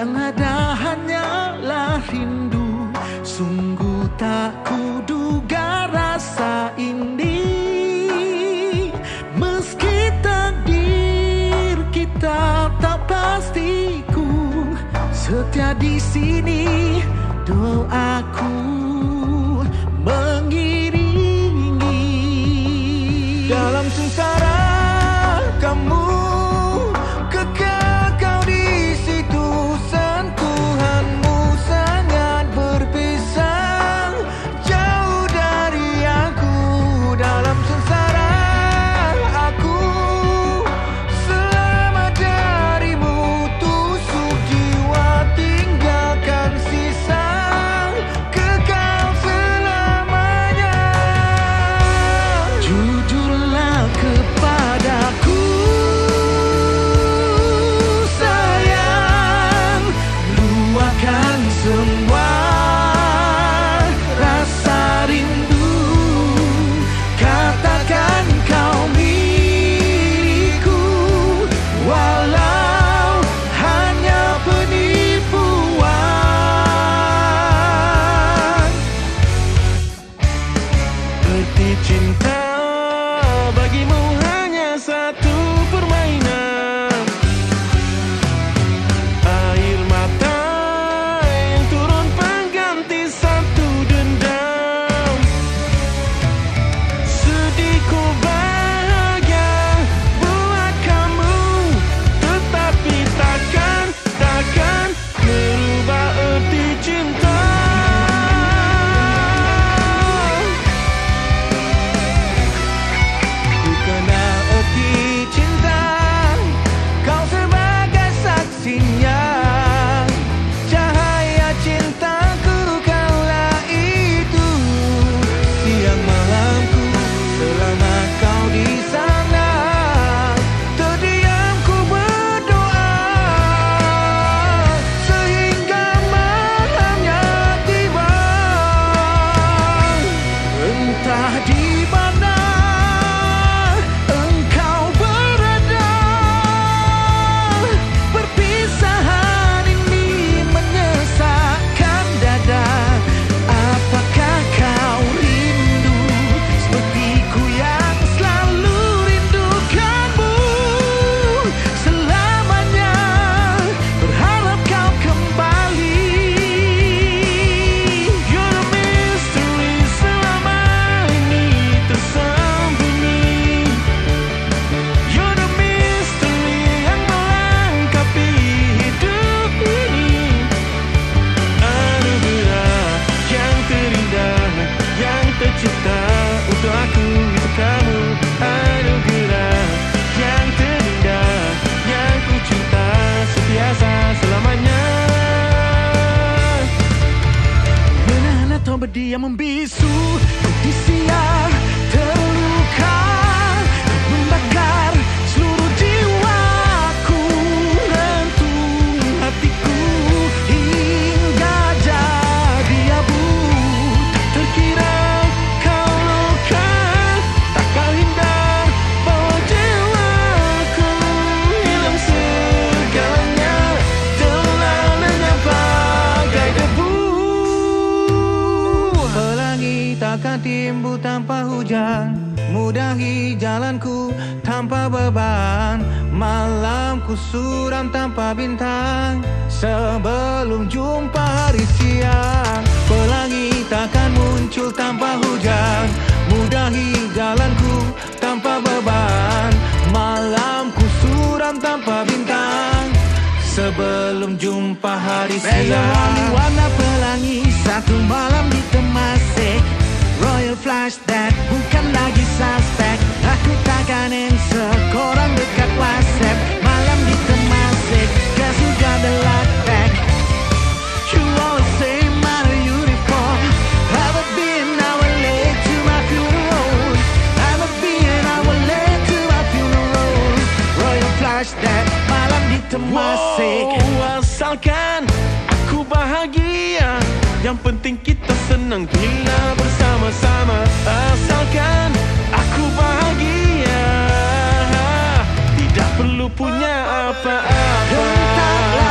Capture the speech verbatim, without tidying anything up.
Yang ada hanyalah rindu. Sungguh tak kuduga rasa ini. Meski takdir kita tak pastiku, setia di sini doaku mengiringi. Dalam sengsara kamu kekal, kau di situ. Sentuhanmu sangat berpisah, jauh dari aku. Dalam sengsara aku selamat darimu. Tusuk jiwa tinggalkan sisa, kekal selamanya. Jujurlah kepadaku sayang, luahkan semua rasa rindu. Katakan kau milikku, walau hanya penipuan. Erti cinta bagimu hanya satu permainan. Air mata yang turun pengganti satu dendam. Sedihku bahagia buat kamu, tetapi takkan, takkan merubah erti cinta. Ku kenal erti cinta, kau sebagai saksinya. Cahaya cintaku kaulah itu, siang malamku selama kau di sana. Terdiam ku berdoa sehingga malamnya tiba. Entah di mana engkau berada, perpisahan ini menyesakkan dada. Apakah kau rindu sepertiku yang selalu rindukanmu selamanya? Berharap kau kembali. You're the mystery selama ini tersembunyi. You're the mystery yang melengkapi hidup ini. Anugerah yang terindah yang tercipta untuk aku, itu kamu. Anugerah yang terindah yang ku cinta setiasa selamanya. Menahan atau berdiam membisu, di siang terluka, membakar seluruh jiwaku, rentung hatiku hingga jadi abu. Terkira kau luka, tak kau hindar bawa jiwaku hilang segalanya, telah lenyap bagai debu. Pelangi takkan timbul tanpa hujan, mudahi jalanku tanpa beban. Malamku suram tanpa bintang, sebelum jumpa hari siang. Pelangi takkan muncul tanpa hujan, mudahi jalanku tanpa beban. Malamku suram tanpa bintang, sebelum jumpa hari siang. Warna pelangi satu malam di Temasek, Royal Flush that bukan lagi suspek. Aku takkan insecure orang dekat WhatsApp. Malam di Temasek, guess who got the lock back? You always say my uniform. Have a been hour late to my funeral. Have a been hour late to my funeral. Royal Flush that malam di Temasek. Wow, asalkan aku bahagia, yang penting kita senang gila bersama-sama. Asalkan aku bahagia, tidak perlu punya apa-apa.